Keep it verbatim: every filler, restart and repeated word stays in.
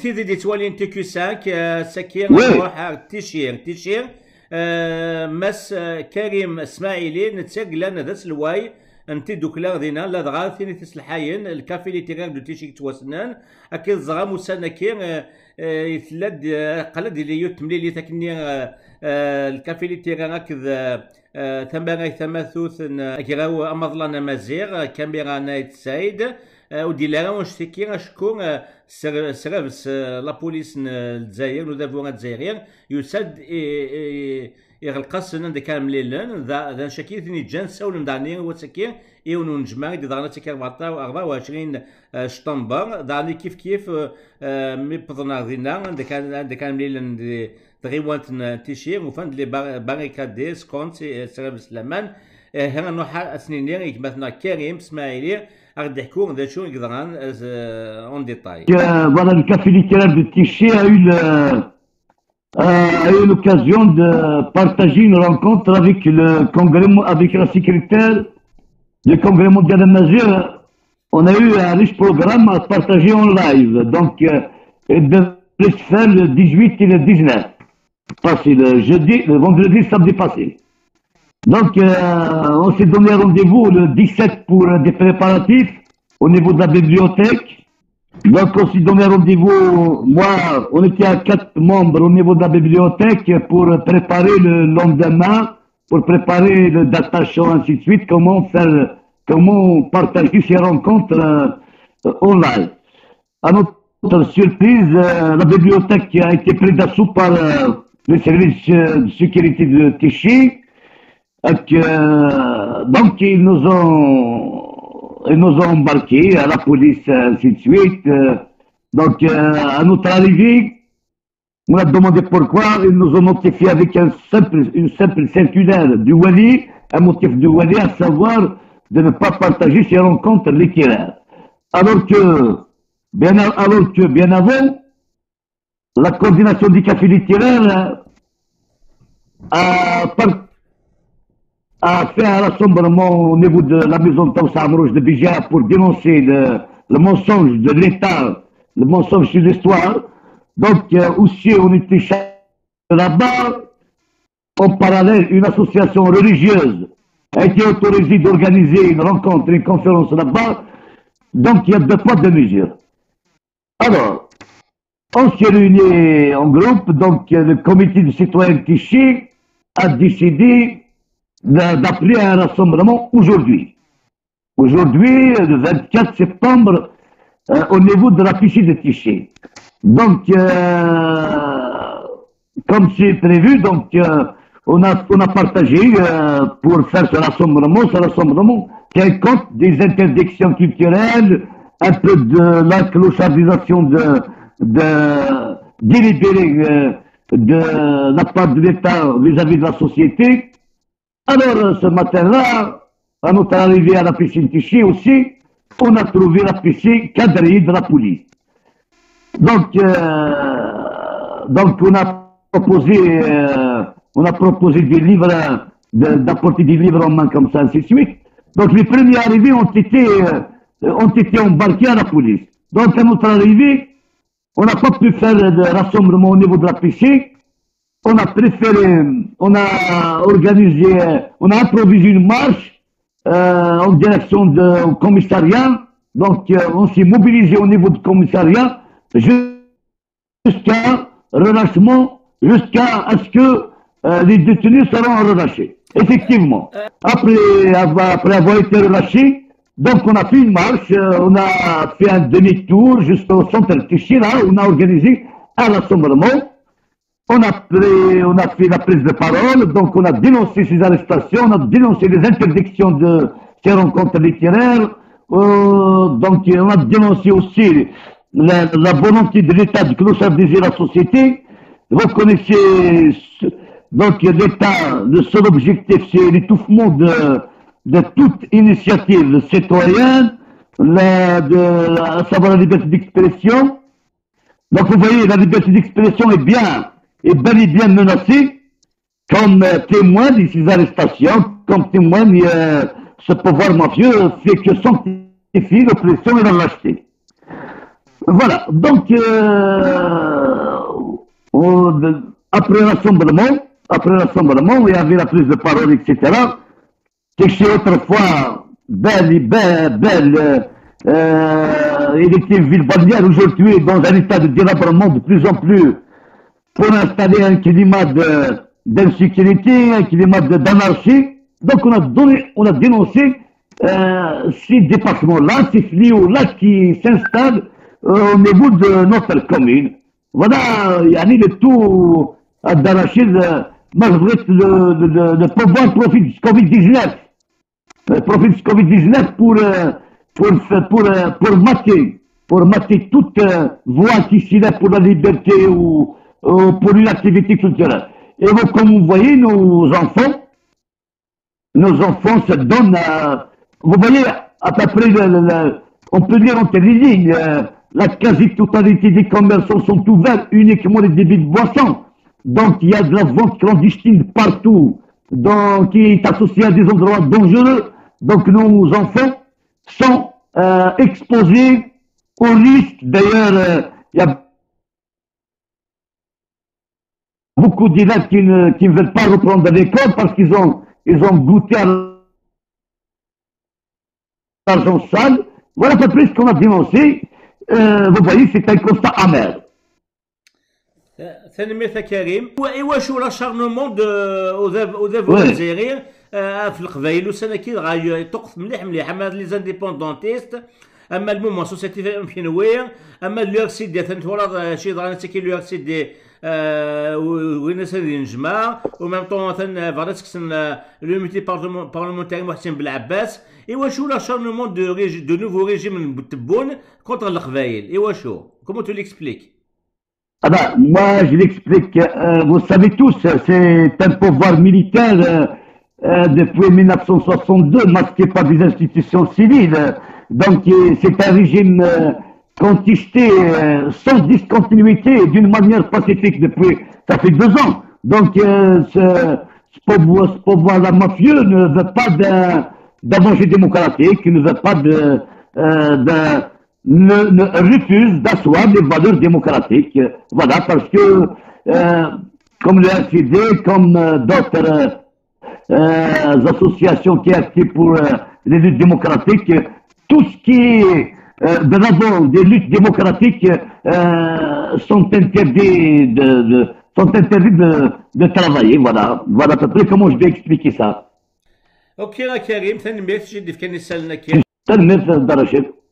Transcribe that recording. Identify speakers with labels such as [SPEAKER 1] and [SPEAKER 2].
[SPEAKER 1] في دي توالين تي كيو خمسة سكير
[SPEAKER 2] وي
[SPEAKER 1] نروح تيشير تيشير آه، مس آه، كريم اسماعيلي نتسق لنا ذا سلواي انت دوكلا دينا لا دغا ثاني تسلحاين الكافي اللي تيغان دو تيشيك تواسنان اكيد زغا موسانا كي يثلد قلد اللي يتملي لي تكني الكافي اللي تيغان هكذا ثمانية ثماثوث كيغاو امضلنا مزيغ كاميرا نايت سايد ودي لا واش تيكي شكون سيرفيس لا بوليس الجزائر نو دافون الجزائريين يسد يغلقص لنا كان مليلن ذا شكي ثني جان ساول داني وسكي ايون نجمع دي دارنا تيكي أربعة وعشرين شطنبر داني كيف كيف مي بضنا دينا عندك عندك كان مليلن تغيوانت تيشير وفند لي باريكادي سكونت سيرفيس الامان هنا نوحا اسنينير مثلا كريم اسماعيلي غادي يحكوا ذا شو يقدران اون ديتاي.
[SPEAKER 2] Voilà, le café littéraire de Tiché a eu le a eu l'occasion de partager une rencontre avec le congrès, avec la secrétaire du congrès mondial de mesure. On a eu un riche programme à partager en live. Donc, euh, il devait se faire le dix-huit et le dix-neuf. Passé le jeudi, le vendredi, samedi passé. Donc, euh, on s'est donné rendez-vous le dix-sept pour euh, des préparatifs au niveau de la bibliothèque. Donc, on s'est donné rendez-vous, moi, on était à quatre membres au niveau de la bibliothèque pour préparer le lendemain, pour préparer le data show, ainsi de suite, comment faire, comment partager ces rencontres euh, online. À notre surprise, euh, la bibliothèque a été prise d'assaut par euh, le service de sécurité de Tichy. Donc, euh, donc ils nous ont ils nous ont embarqués à la police, ainsi de suite. Euh, donc, euh, à notre arrivée, on a demandé pourquoi. Ils nous ont notifié avec un simple, une simple circulaire du Wali, un motif du Wali, à savoir de ne pas partager ces rencontres littéraires. Alors que, bien, alors que, bien avant, la coordination du café littéraire a partagé a fait un rassemblement au niveau de la maison de Tawsa Amrouche de Bija pour dénoncer le, le mensonge de l'État, le mensonge sur l'histoire. Donc euh, aussi on était là-bas. En parallèle, une association religieuse a été autorisée d'organiser une rencontre, une conférence là-bas. Donc il y a deux poids, deux mesures. Alors, on s'est réunis en groupe. Donc le comité de citoyens Tichy a décidé d'appeler à un rassemblement aujourd'hui. Aujourd'hui, le vingt-quatre septembre, euh, au niveau de la piscine de Tichy. Donc, euh, comme c'est prévu, donc euh, on a on a partagé euh, pour faire ce rassemblement, ce rassemblement tient compte des interdictions culturelles, un peu de la clochardisation de de délibérée euh, de la part de l'État vis-à-vis de la société. Alors, ce matin-là, à notre arrivée à la piscine Tichy aussi, on a trouvé la piscine quadrillée de la police. Donc, euh, donc on a proposé, euh, on a proposé des livres, d'apporter des livres en main comme ça, ainsi de suite. Donc, les premiers arrivés ont été, euh, ont été embarqués à la police. Donc, à notre arrivée, on n'a pas pu faire de rassemblement au niveau de la piscine. On a préféré, on a organisé, on a improvisé une marche euh, en direction du commissariat. Donc, euh, on s'est mobilisé au niveau du commissariat jusqu'à relâchement, jusqu'à ce que euh, les détenus seront relâchés. Effectivement, après avoir, après avoir été relâchés, donc on a fait une marche, euh, on a fait un demi-tour jusqu'au centre de Tichy, là, on a organisé un rassemblement. On a, pris, on a fait la prise de parole, donc on a dénoncé ces arrestations, on a dénoncé les interdictions de ces rencontres littéraires, euh, donc on a dénoncé aussi la, la volonté de l'État de clochardiser la société. Vous connaissez, donc l'État, le seul objectif c'est l'étouffement de, de toute initiative citoyenne, la, de, à savoir la liberté d'expression. Donc vous voyez, la liberté d'expression est bien, est bel et bien menacée comme euh, témoin de ces arrestations, comme témoigne euh, ce pouvoir mafieux fait que sanctifie l'oppression et la lâcheté. Voilà, donc euh, on, après l'assemblement, après l'assemblement, il y avait la prise de parole, et cetera. C'est que autrefois, belle, belle, belle, euh, il était une ville balnéaire, aujourd'hui dans un état de délabrement de plus en plus, pour installer un climat d'insécurité, un climat d'anarchie. Donc on a donné, on a dénoncé euh, ces départements-là, ces fléaux-là qui s'installent euh, au niveau de notre commune. Voilà, il y a le tout d'arracher malgré le, le, le, le pouvoir profit du Covid dix-neuf. Profit du Covid dix-neuf pour, pour, pour, pour, pour mater, pour mater toute euh, voie qui s'y lève pour la liberté ou, ou pour une activité culturelle. Et donc, comme vous voyez, nos enfants, nos enfants se donnent à, vous voyez, à peu près, le, le, le, on peut lire entre les lignes, euh, la quasi-totalité des commerçants sont ouverts, uniquement les débits de boissons. Donc, il y a de la vente clandestine partout, donc, qui est associée à des endroits dangereux. Donc, nos enfants sont euh, exposés au risque. D'ailleurs, euh, il y a beaucoup d'élèves qui ne, qui ne veulent pas reprendre l'école parce qu'ils ont, ils ont goûté à l'argent sale. Voilà à peu près ce qu'on a dénoncé. Euh, vous voyez, c'est un constat amer.
[SPEAKER 1] تنمية كريم واش هو لاشارنمون دو او الجزائريين في القبائل وسنه كي غاي توقف مليح مليح اما لي زانديبوندونتيست اما المومون سوسيتي فينوير اما اليورسيد ديال ثنتورا شي ضرا كي اليورسيد دي وين سيدي نجمع وميم طون مثلا فالاسكس لوميتي بارلمونتير محسن بالعباس ايوا شو لاشارنمون دو دو نوفو ريجيم تبون كونتر القبائل ايوا شو كومون تو ليكسبليك.
[SPEAKER 2] Ah ben, moi, je l'explique. Euh, vous savez tous, c'est un pouvoir militaire euh, euh, depuis mille neuf cent soixante-deux, masqué par des institutions civiles. Donc, c'est un régime euh, contesté euh, sans discontinuité, d'une manière pacifique depuis, ça fait deux ans. Donc, euh, ce, ce pouvoir, ce pouvoir-là mafieux ne veut pas d'avancée démocratique, ne veut pas de, euh, de Ne, ne refuse d'asseoir les valeurs démocratiques. Voilà, parce que, euh, comme le R C D, comme euh, d'autres euh, associations qui activent pour euh, les luttes démocratiques, tout ce qui est euh, de l'avant des luttes démocratiques euh, sont interdits de, de, sont interdits de, de travailler. Voilà, voilà à peu près comment je vais expliquer ça.
[SPEAKER 1] Ok, Karim, تنمية جدي في كان يسالنا كيف.
[SPEAKER 2] تنمية درجة.